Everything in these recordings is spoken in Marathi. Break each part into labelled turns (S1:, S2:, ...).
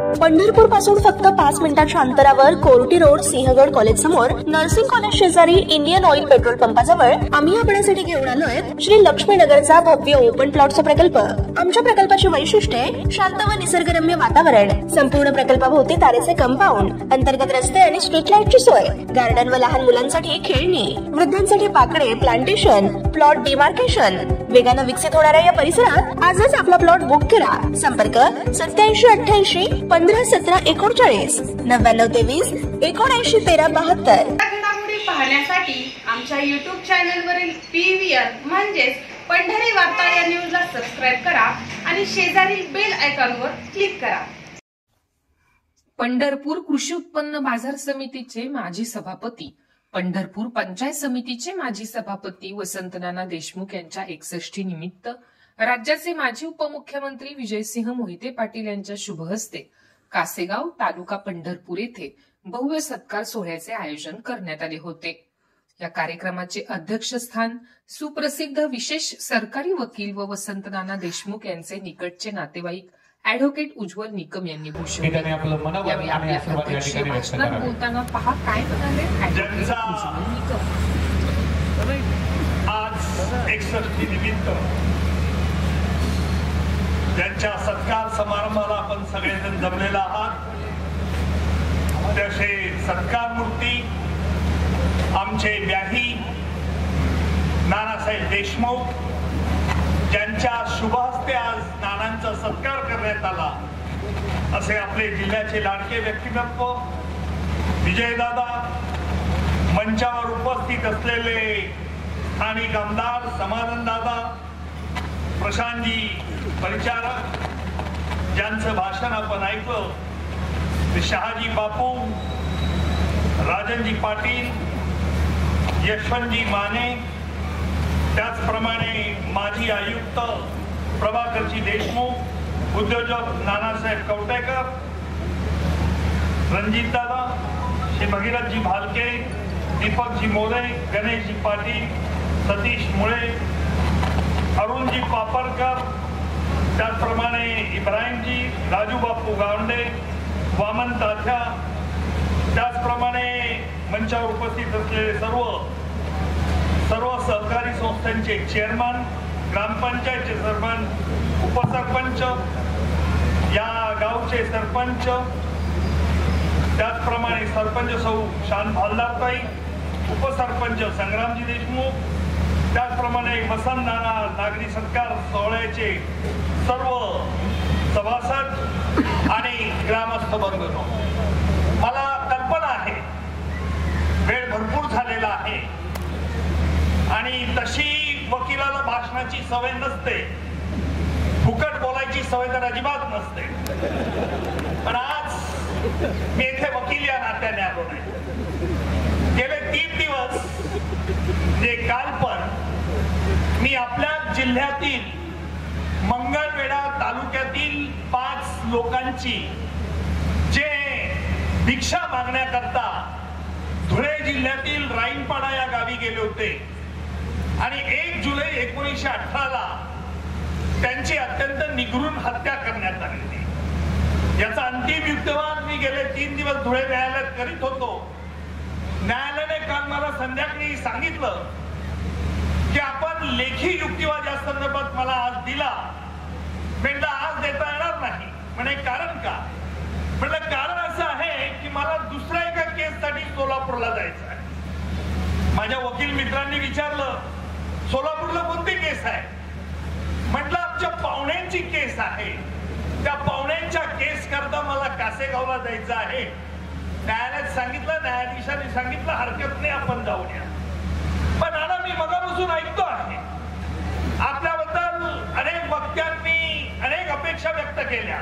S1: पंढरपूर पासून फक्त 5 मिनिटांच्या अंतरावर कोर्टी रोड सिंहगड कॉलेज समोर नर्सिंग कॉलेज शेजारी इंडियन ऑइल पेट्रोल पंपाजवळ आम्ही आपल्यासाठी घेऊन आलोय श्री लक्ष्मीनगरचा भव्य ओपन प्लॉटचा प्रकल्प। आमच्या प्रकल्पाची वैशिष्ट्ये शांत व निसर्गरम्य वातावरण, संपूर्ण प्रकल्पाभोवती तारेचे कंपाऊंड, अंतर्गत रस्ते आणि स्ट्रीट लाईटची सोय, गार्डन व लहान मुलांसाठी खेळणी, वृद्धांसाठी पाकडे, प्लांटेशन, प्लॉट डिमार्केशन। वेगाने विकसित होणाऱ्या या परिसरात आजच आपला प्लॉट बुक करा। संपर्क 8788 151739 9923 791372।
S2: घडामोडी पाहण्यासाठी आमच्या YouTube चॅनलवरील PVR म्हणजेच पंढरी वार्ता या न्यूजला सबस्क्राइब करा आणि शेजारील बेल आयकॉनवर क्लिक करा।
S3: पंढरपूर कृषी उत्पन्न बाजार समितीचे माजी सभापती, पंढरपूर पंचायत समितीचे माजी सभापती वसंत नाना देशमुख यांच्या 61 निमित्त राज्याचे माजी उपमुख्यमंत्री विजयसिंह मोहिते पाटील यांच्या शुभ हस्ते कासेगाव तालुका पंढरपूर येथे भव्य सत्कार सोहळ्याचे आयोजन करण्यात आले होते। या कार्यक्रमाचे अध्यक्षस्थान सुप्रसिद्ध विशेष सरकारी वकील व वसंत नाना देशमुख यांचे निकटचे नातेवाईक ॲडव्होकेट उज्ज्वल निकम यांनी भूषवले। यावेळी आपल्या अध्यक्ष भाषणात बोलताना पहा काय म्हणाले ॲडव्होकेट उज्ज्वल निकम।
S4: आज 61 निमित्त ज्यांच्या सत्कार समारंभाला आपण सगळेजण जमलेला आहात, तसे सत्कार मूर्ती आमचे व्याही नानासाहेब देशमुख, ज्यांच्या शुभ हस्ते आज नानांचा सत्कार करण्यात आला, असे आपले जिल्ह्याचे लाडके व्यक्तिमत्व विजयदादा, मंचावर उपस्थित असलेले स्थानिक आमदार समाधानदादा, प्रशांतजी परिचारक, ज्यांचं भाषण आपण ऐकलं, ते शहाजी बापू, राजनजी पाटील, यशवंतजी माने, त्याचप्रमाणे माजी आयुक्त प्रभाकरजी देशमुख, उद्योजक नानासाहेब कवटेकर, रणजितदादा, श्री भगीरथजी भालके, दीपकजी मोरे, गणेशजी पाटील, सतीश मुळे, अरुणजी पापरकर, त्याचप्रमाणे इब्राहिमजी, राजूबापू गावंडे, वामन तात्या, त्याचप्रमाणे मंचावर उपस्थित असलेले सर्व सहकारी संस्थांचे चेअरमन, ग्रामपंचायतचे सरपंच, उपसरपंच, या गावचे सरपंच, त्याचप्रमाणे सरपंच सौ शान भालदारताई, उपसरपंच संग्रामजी देशमुख, त्याचप्रमाणे वसंत नाना नागरी सत्कार सोहळ्याचे सर्व सभासद आणि ग्रामस्थ बंधूंनो, मला कल्पना आहे वेळ भरपूर झालेला आहे आणि तशी वकिलाला भाषणाची सवय नसते, फुकट बोलायची सवय तर अजिबात नसते, पण आज मी इथे वकील या नात्याने आलो नाही। गेले 3 दिवस जे काल पण मी आपल्या जिल्ह्यातील मंगळवेढा तालुक्यातील 5 लोकांची जे भिक्षा मागण्याकरता धुळे जिल्ह्यातील राईनपाडा या गावी गेले होते आणि 1 जुलै 1918 ला त्यांची अत्यंत निगृण हत्या करण्यात आली। याचा अंतिम युक्तिवाद मी गेले 3 दिवस धुळे न्यायालयात करीत होतो। न्यायालयाने काल मला संध्याकाळी सांगितलं की आपण लेखी युक्तिवाद या संदर्भात मला आज दिला, म्हणलं आज देता येणार नाही। म्हणे कारण का? म्हणलं कारण असं आहे की मला दुसऱ्या एका केससाठी सोलापूरला जायचं आहे। माझ्या वकील मित्रांनी विचारलं सोलापूरला कोणती केस आहे? म्हटलं आमच्या पाहुण्यांची केस आहे, त्या पाहुण्यांच्या केस करता मला कासेगावला जायचं आहे। न्यायालयात सांगितलं, न्यायाधीशांनी सांगितलं हरकत नाही आपण जाऊया। पण नाना मी मगापासून ऐकतो आहे आपल्याबद्दल अनेक वक्त्यांनी अनेक अपेक्षा व्यक्त केल्या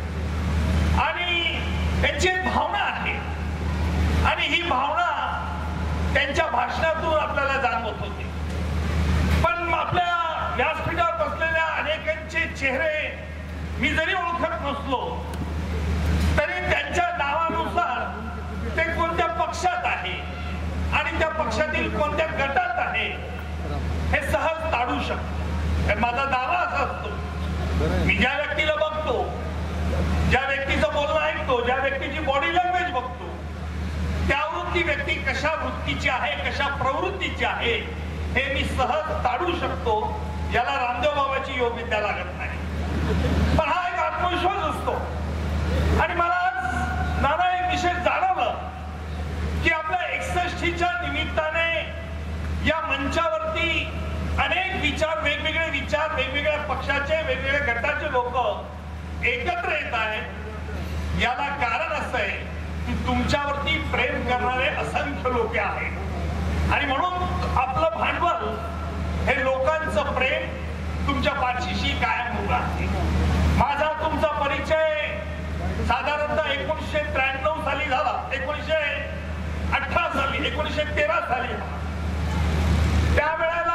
S4: आणि त्यांची एक भावना आहे आणि ही भावना त्यांच्या भाषणातून आपल्याला जाणवत होती। पण आपल्या व्यासपीठावर बसलेल्या अनेकांचे चेहरे मी जरी ओळखत नसलो तरी त्यांच्या नावानुसार ते कोणत्या पक्षात आहे आणि त्या पक्षातील कोणत्या गटात आहे हे सहज ताडू शकतो। माझा दावा असा असतो, मी ज्या व्यक्तीला बघतो, ज्या व्यक्तीचं बोलणं ऐकतो बघतो, ज्या व्यक्तीची बॉडी लँग्वेज बघतो, त्यावरून ती व्यक्ती कशा वृत्तीची आहे, कशा प्रवृत्तीची आहे हे मी सहज ताडू शकतो. याला रामदेव बाबाची योग विद्या लागत नाही, पण हा एक आत्मविश्वास असतो. आणि मला आज नाना एक विशेष जाणवलं की आपल्या 61च्या निमित्ताने या मंचावरती अनेक विचार, वेगवेगळे विचार, वेगवेगळ्या पक्षाचे, वेगवेगळ्या गटाचे लोक एकत्र येत आहेत. याला कारण असं आहे की तुमच्यावरती प्रेम करणारे असंख्य लोक आहेत आणि म्हणून आपलं भांडवल हे लोकांचं प्रेम तुमच्या पाठीशी कायम उभं आहे. माझा तुमचा परिचय साधारणतः 1993 साली झाला, 1918 साली, 1913 साली. त्यावेळेला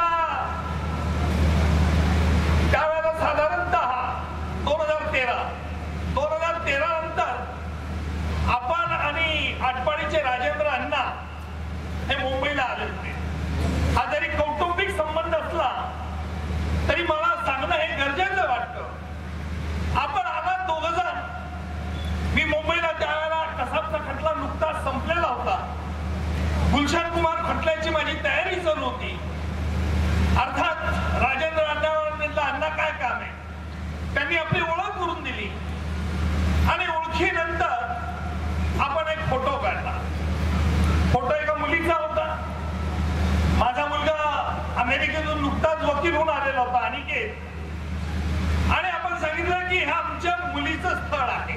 S4: साधारणतः 2013 नंतर आपण आणि आटपाडीचे राजेंद्र अण्णा हे मुंबईला आले होते. हा जरी कौटुंबिक संबंध असला तरी मला सांगणं हे गरजेचं वाटतं. आपण आलात दोघ जण. मी मुंबईला त्यावेळेला कसाबचा खटला नुकताच संपलेला होता. गुलशन कुमार खटल्याची माझी तयारी चालू होती. अर्थात राजेंद्र अण्णा काय काम आहे, त्यांनी आपली ओळख करून दिली आणि ओळखीनंतर आपण एक फोटो काढला. फोटो एका मुलीचा होता. माझा मुलगा अमेरिकेतून नुकताच वकील होऊन आलेला होता, अनिकेत. आणि आपण सांगितलं की हा आमच्या मुलीचं स्थळ आहे.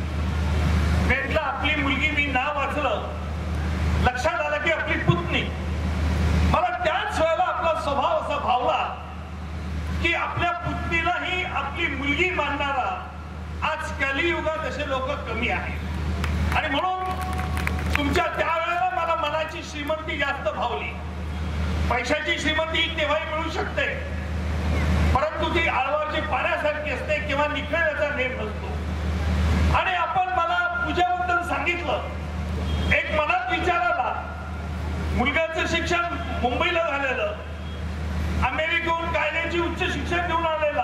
S4: म्हटलं आपली मुलगी, मी नाव वाचलं, लक्षात आलं की आपली पुतणी. मला त्याच वेळेला आपला स्वभाव असा भावला की आपल्या पुतणीलाही आपली मुलगी मानणारा आज कलियुगात असे लोक कमी आहेत. आणि म्हणून तुमच्या त्यावेळेला मला मनाची श्रीमंती जास्त भावली. पैशाची श्रीमंती केव्हाही मिळू शकते, परंतु ती आळवाची पाण्यासारखी असते किंवा निखळण्याचा नेम नसतो. आणि आपण मला पूजाबद्दल सांगितलं. एक मनात विचार आला, मुलगाचं शिक्षण मुंबईला झालेलं, अमेरिकेहून कायद्याची उच्च शिक्षण घेऊन आलेला.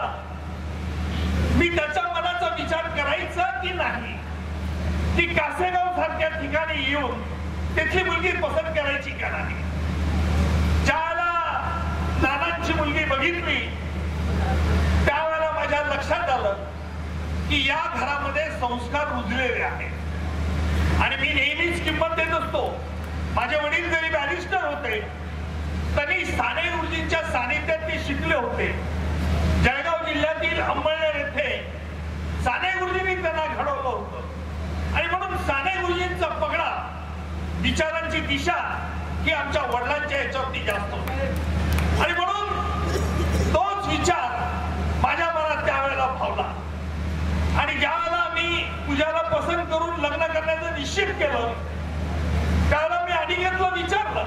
S4: मी त्याच्या मनाचा विचार करायचा की नाही, की कासेगाव सारख्या ठिकाणी येऊन तिथली मुलगी पसंत करायची का नाही. ज्याला नानांची मुलगी बघितली त्यावेळेला माझ्या लक्षात आलं की या घरामध्ये संस्कार रुजलेले आहेत. आणि मी नेहमीच किंमत देत असतो. माझे वडील जरी बॅरिस्टर होते तरी साने गुरुजींच्या सानिध्यात ते शिकले होते. जळगाव जिल्ह्यातील अंमळनेर येथे साने गुरुजींनी त्यांना घडवलं होतं. आणि म्हणून साने गुरुजींचा पगडा, विचारांची दिशा ही आमच्या वडिलांच्या याच्यावरती जास्त होती. आणि म्हणून तोच विचार माझ्या मनात त्यावेळेला भावला. आणि ज्यावेळेला मी पूजाला पसंत करून लग्न करण्याचं निश्चित केलं त्यावेळेला मी अनिकेतला विचारलं.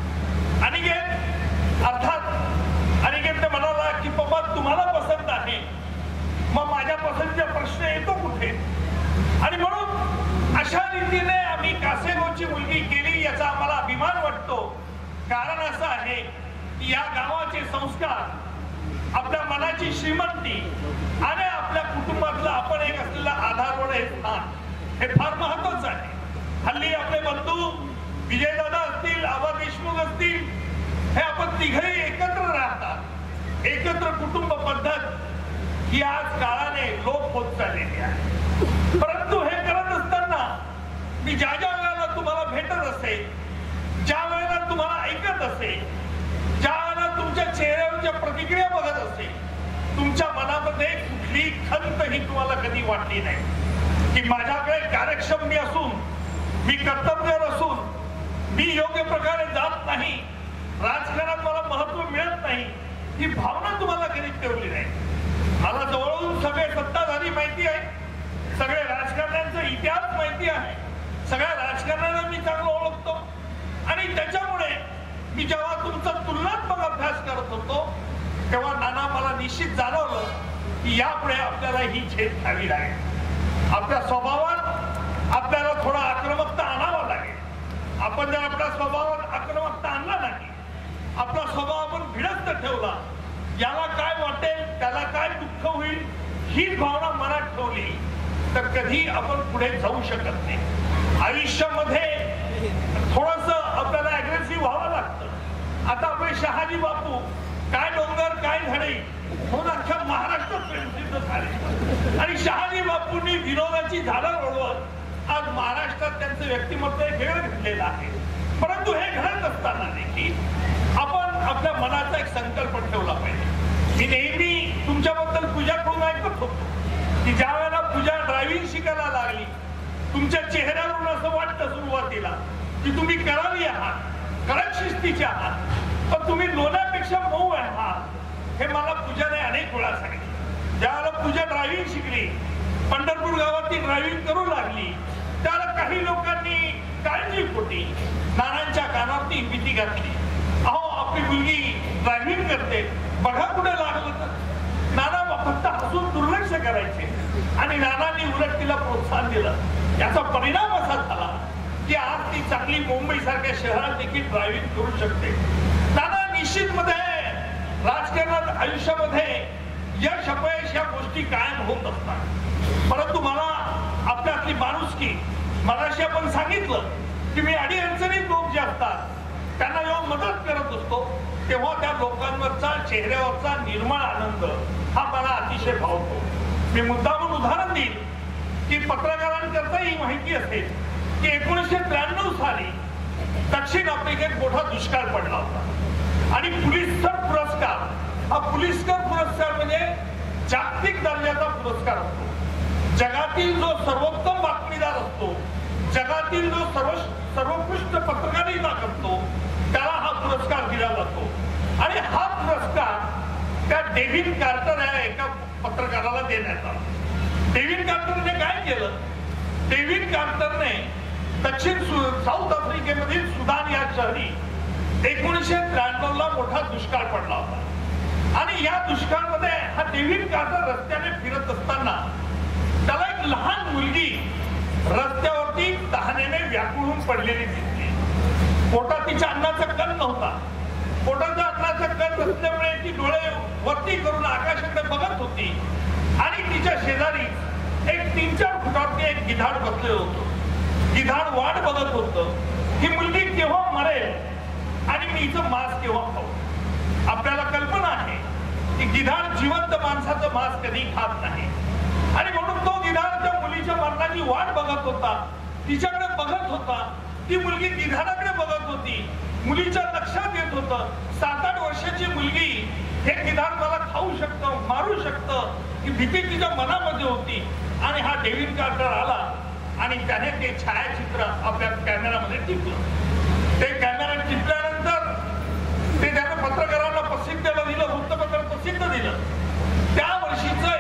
S4: अनिकेत, अर्थात अनिकेतने म्हणाला की बाबा तुम्हाला पसंत आहे, मग माझ्या पसंतीचा प्रश्न येतो कुठे. आणि म्हणून अशा रीतीने आम्ही कासेगावची मुलगी केली याचा आम्हाला अभिमान वाटतो. कारण असं आहे की या गावाचे संस्कार, आपल्या मनाची श्रीमंती आणि आपल्या कुटुंबातलं आपण एक असलेला आधारवड हे स्थान हे फार महत्वाचं आहे. हल्ली आपले बंधू विजयदादा असतील, आबा देशमुख असतील, हे आपण तिघही एकत्र राहतात. एकत्र कुटुंब पद्धत ही आज काळाने लोप होत चाललेली आहे. परंतु हे करत असताना मी ज्या ज्या वेळेला तुम्हाला भेटत असे, ज्या वेळेला तुम्हाला ऐकत असे, ज्या वेळेला तुमच्या चेहऱ्यावरच्या प्रतिक्रिया बघत असे, तुमच्या मनामध्ये कुठली खंत ही तुम्हाला कधी वाटली नाही की माझ्याकडे कार्यक्षम मी असून, मी कर्तव्यवर असून मी योग्य प्रकारे जात नाही, राजकारणात मला महत्व मिळत नाही, ही भावना तुम्हाला कधी ठेवली नाही. मला जवळून सगळे सत्ताधारी माहिती आहे, सगळे राजकारण्यांचा इतिहास माहिती आहे, सगळ्या राजकारण्यांना मी चांगलं ओळखतो. आणि त्याच्यामुळे मी जेव्हा तुमचा तुलनात्मक अभ्यास करत होतो तेव्हा नाना मला निश्चित जाणवलं की यापुढे आपल्याला ही झेप घ्यावी लागेल. आपल्या स्वभावात आपल्याला थोडा आक्रमकता आणावा लागेल. आपण जर आपल्या स्वभावात आक्रमकता आणला नाही, आपला स्वभाव आपण भिडस्त ठेवला, याला काय वाटेल, त्याला काय दुःख होईल ही भावना मनात ठेवली तर कधी आपण पुढे जाऊ शकत नाही. आयुष्यामध्ये थोडस आपल्याला अग्रेसिव्ह व्हावं लागतं. आता आपले शहाजी बापू काय डोंगर काय झाडे म्हणून अख्ख्या महाराष्ट्रात प्रसिद्ध झाले आणि शहाजी बापूंनी विनोदाची झाडं रोडवत आज महाराष्ट्रात त्यांचं व्यक्तिमत्व वेगळं घडलेलं आहे. परंतु हे घडत असताना देखील आपण आपल्या मनाचा एक संकल्प ठेवला पाहिजे. मी नेहमी तुमच्याबद्दल पूजा करून ऐकत होतो की ज्या वेळेला पूजा ड्रायव्हिंग शिकायला लागली तुमच्या चेहऱ्यावरून असं वाटतं सुरुवातीला की तुम्ही करावी आहात, कडक शिस्तीचे आहात, पण तुम्ही लोण्यापेक्षा मऊ आहात. हे मला पूजाने अनेक वेळा सांगितलं. ज्यावेळेला पूजा ड्रायव्हिंग शिकली, पंढरपूर गावात ड्रायव्हिंग करू लागली, त्याला काही लोकांनी काळजीपोटी नानांच्या कानावरती भीती घातली. अहो आपली मुलगी ड्रायव्हिंग करते, बघा कुठे लागलं तर. नाना फक्त हसून दुर्लक्ष करायचे आणि नानांनी उलट तिला प्रोत्साहन दिलं. याचा परिणाम असा झाला की आज ती चांगली मुंबई सारख्या शहरात देखील ड्रायव्हिंग करू शकते. नाना निश्चितमध्ये राजकारणात आयुष्यामध्ये यश अपयश या गोष्टी कायम होत असतात. परंतु मला आपल्यातली माणुसकी, मगाशी आपण सांगितलं की मी अडीअडचणीत लोक जे असतात त्यांना जेव्हा मदत करत असतो तेव्हा त्या लोकांवरचा चेहऱ्यावरचा निर्मळ आनंद हा मला अतिशय भावतो. मी मुद्दामून उदाहरण देईन की पत्रकारांकरता ही माहिती असेल की 1993 साली दक्षिण आफ्रिकेत मोठा दुष्काळ पडला होता आणि पुलिसकर पुरस्कार हा पुलिसकर पुरस्कार म्हणजे जागतिक दर्जाचा पुरस्कार असतो. जगातील जो सर्वोत्तम बातमीदार असतो, जगातील जो सर्वोत्कृष्ट पत्रकारिता करतो त्याला हा पुरस्कार दिला जातो. आणि हा पुरस्कार त्या डेव्हिड कार्टर या एका पत्रकाराला देण्यात आला. डेव्हिड कार्टरने काय केलं? डेव्हिड कार्टरने दक्षिण साऊथ आफ्रिकेमधील सुदान या शहरी 1993 ला मोठा दुष्काळ पडला होता आणि या दुष्काळामध्ये हा डेव्हिड कार्टर रस्त्याने फिरत असताना त्याला एक लहान मुलगी रस्त्यावरती तहानेने व्याकुळून पडलेली दिसली. पोटात तिच्या अन्नाचा कण नव्हता. पोटाचा अन्नाचा कण नसल्यामुळे ती डोळे वरती करून आकाशाकडे बघत होती आणि तिच्या शेजारी एक 3-4 फुटावरती एक गिधाड बसलेलं होतं. गिधाड वाट बघत होतं ही मुलगी केव्हा मरेल आणि मी हिचं मांस केव्हा खाऊ. आपल्याला कल्पना आहे की गिधाड जिवंत माणसाचं मांस कधी खात नाही आणि म्हणून तो गिधाड त्या मुलीच्या मरणाची वाट बघत होता, तिच्याकडे बघत होता. ती मुलगी गिधाडाकडे बघत होती, मुलीच्या लक्षात येत होतं 7-8 वर्षाची मुलगी हे गिधाड मला खाऊ शकतं, मारू शकतं ही भीती तिच्या मनामध्ये होती. आणि हा डेव्हिड कार्टर आला आणि त्याने ते छायाचित्र आपल्या कॅमेरामध्ये टिपलं. ते कॅमेरा टिपल्यानंतर ते त्यानं पत्रकारांना प्रसिद्धीला दिलं, वृत्तपत्र प्रसिद्ध दिलं. त्या वर्षीचं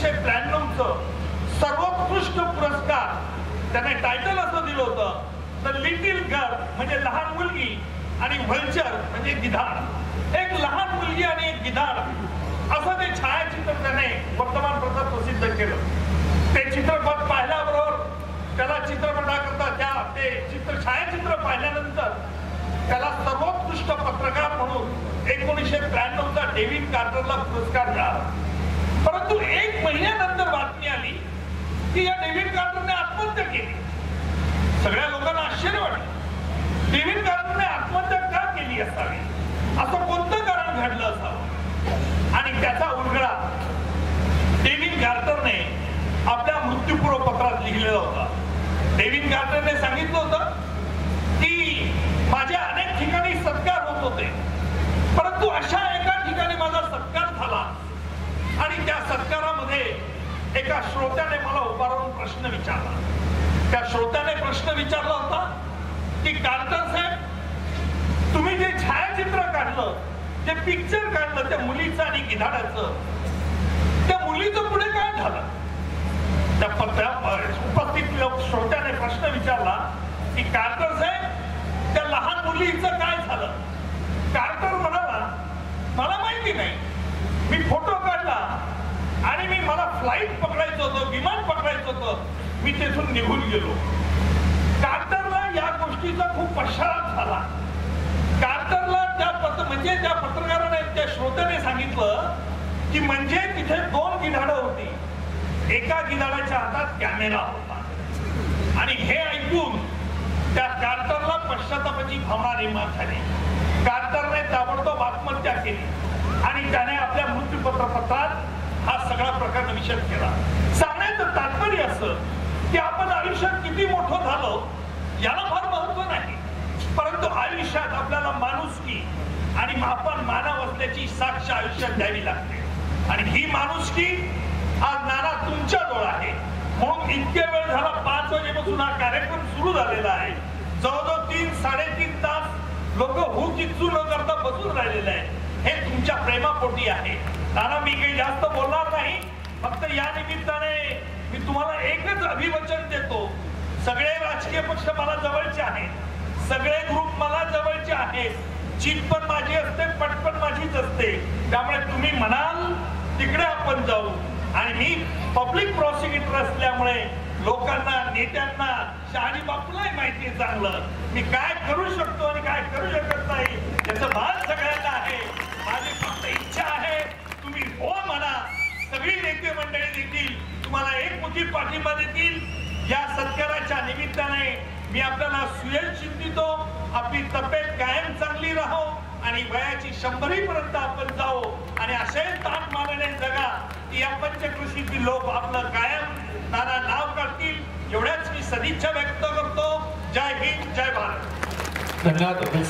S4: 1993चं सर्वोत्कृष्ट पुरस्कार त्याने टायटल असं दिलं होतं, द लिटिल गर्ल म्हणजे लहान मुलगी आणि व्हल्चर म्हणजे गिधाड. एक लहान मुलगी आणि एक गिधाड असं ते छायाचित्र त्याने वर्तमानपत्रात प्रसिद्ध केलं. ते चित्रपट पाहिल्याबरोबर त्याला चित्रपटाकरता ते छायाचित्र पाहिल्यानंतर त्याला सर्वोत्कृष्ट पत्रकार म्हणून 1993चा डेव्हिड कार्टरला पुरस्कार मिळाला. परंतु 1 महिन्यानंतर बातमी आली की या डेव्हिड कार्टरने आत्महत्या केली. सगळ्या लोकांना आश्चर्य वाटलं. डेव्हिड कार्टरने आत्महत्या का केली असावी, असं कोणतं कारण घडलं असावं आणि त्याचा उलगडा डेव्हिड कार्टरने आपल्या मृत्यूपूर्व पत्रात लिहिलेला होता. डेव्हिड कार्टरने सांगितलं होतं की माझ्या अनेक ठिकाणी सत्कार होत होते, परंतु अशा एका ठिकाणी माझा सत्कार झाला आणि त्या सत्कारामध्ये एका श्रोत्याने मला उभा राहून प्रश्न विचारला. त्या श्रोत्याने प्रश्न विचारला होता की कार्टर साहेब, तुम्ही जे छायाचित्र काढलं, जे पिक्चर काढलं त्या मुलीचं आणि गिधाडाचं, त्या मुलीचं पुढे काय झालं? त्या उपस्थित श्रोत्याने प्रश्न विचारला की कार्टर साहेब, त्या लहान मुलीचं काय झालं? कार्टर म्हणाला, मला माहिती नाही, मी फोटो काढला आणि मला फ्लाईट पकडायचं होतं, विमान पकडायचं होतं, मी तेथून निघून गेलो. कार्टरला या गोष्टीचा खूप पश्चाताप झाला. कार्टरला म्हणजे त्या पत्रकाराने त्या श्रोत्याने सांगितलं की म्हणजे तिथे 2 गिधाडं होती, एका गिधाडाच्या हातात कॅमेरा होता आणि हे ऐकून त्या कार्टरला पश्चातापाची भावना निर्माण झाली. कार्टरने ताबडतोब आत्महत्या केली आणि त्याने आपल्या मृत्यूपत्रात हा सगळा प्रकार निषेध केला. सांगण्याचं तात्पर्य असं की आपण आयुष्यात किती मोठं झालो याला फार महत्व नाही, परंतु आयुष्यात आपल्याला माणुसकी आणि आपण मानव असल्याची साक्ष आयुष्यात द्यावी लागते. आणि ही माणुसकी आज नाना तुमच्याजवळ आहे. म्हणून इतके वेळ झाला, 5 वाजेपासून हा कार्यक्रम सुरू झालेला आहे. जवळजवळ 3-3.5 तास लोक हूक इच्छू न करता बसून राहिलेले आहे. हे तुमच्या प्रेमापोटी आहे. नाना मी काही जास्त बोलणार नाही, फक्त या निमित्ताने मी तुम्हाला एकच अभिवचन देतो. सगळे राजकीय पक्ष मला जवळचे आहेत, सगळे ग्रुप मला जवळचे आहेत. जीत पण माझी असते, पट पण माझीच असते. त्यामुळे तुम्ही म्हणाल तिकडे आपण जाऊ. आणि मी पब्लिक प्रॉसिक्युटर असल्यामुळे लोकांना, नेत्यांना, शहाजी बापूलाही माहिती आहे चांगलं मी काय करू शकतो आणि काय करू शकत नाही याचं भान सगळ्यांना आहे. माझी फक्त इच्छा आहे तुम्ही हो म्हणा. सगळी नेते मंडळी देखील तुम्हाला एकमुखी पाठिंबा देतील. या सत्काराच्या निमित्ताने मी आपल्याला सुयश चिंतितो. आपली तब्येत कायम चांगली राहो आणि वयाची 100 पर्यंत आपण जाऊ आणि असे ताट मानाने जगा की या पंचकृषीतील लोक आपलं कायम नाना नाव काढतील. एवढ्याच मी सदिच्छा व्यक्त करतो. जय हिंद, जय भारत.
S5: धन्यवाद.